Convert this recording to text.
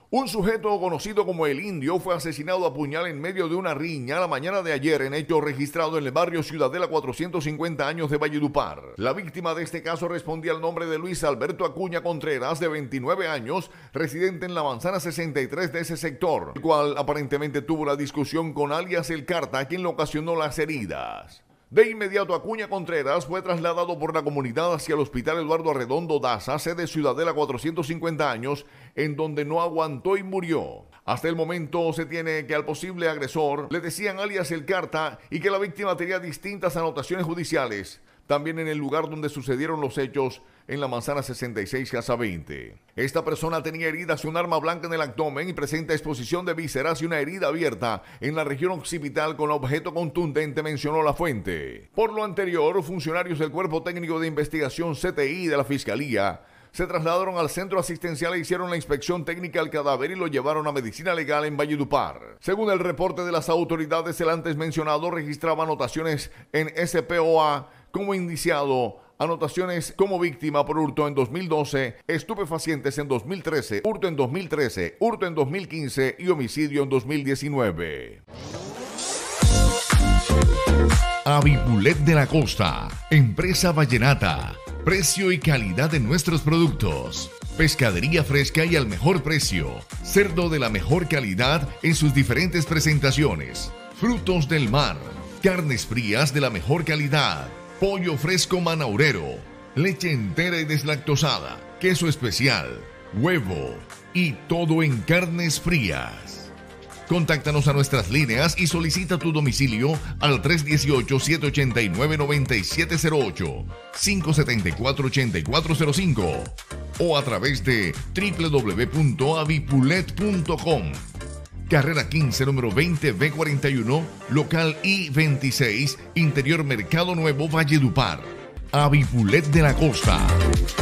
Un sujeto conocido como el Indio fue asesinado a puñal en medio de una riña la mañana de ayer en hecho registrado en el barrio Ciudadela 450 años de Valledupar. La víctima de este caso respondía al nombre de Luis Alberto Acuña Contreras, de 29 años, residente en la manzana 63 de ese sector, el cual aparentemente tuvo la discusión con alias El Carta, quien le ocasionó las heridas. De inmediato, Acuña Contreras fue trasladado por la comunidad hacia el Hospital Eduardo Arredondo Daza, sede Ciudadela 450 años, en donde no aguantó y murió. Hasta el momento se tiene que al posible agresor le decían alias El Carta y que la víctima tenía distintas anotaciones judiciales, también en el lugar donde sucedieron los hechos, en la manzana 66 Casa 20. Esta persona tenía heridas y un arma blanca en el abdomen y presenta exposición de vísceras y una herida abierta en la región occipital con objeto contundente, mencionó la fuente. Por lo anterior, funcionarios del Cuerpo Técnico de Investigación CTI de la Fiscalía se trasladaron al centro asistencial e hicieron la inspección técnica al cadáver y lo llevaron a medicina legal en Valledupar. Según el reporte de las autoridades, el antes mencionado registraba anotaciones en SPOA como indiciado, anotaciones como víctima por hurto en 2012, estupefacientes en 2013, hurto en 2013, hurto en 2015 y homicidio en 2019. Avipulet de la Costa, empresa vallenata. Precio y calidad de nuestros productos. Pescadería fresca y al mejor precio. Cerdo de la mejor calidad en sus diferentes presentaciones. Frutos del mar. Carnes frías de la mejor calidad. Pollo fresco manaurero. Leche entera y deslactosada. Queso especial. Huevo. Y todo en carnes frías. Contáctanos a nuestras líneas y solicita tu domicilio al 318-789-9708, 574-8405 o a través de www.avipulet.com. Carrera 15, número 20B41, local I-26, Interior Mercado Nuevo, Valledupar. Avipulet de la Costa.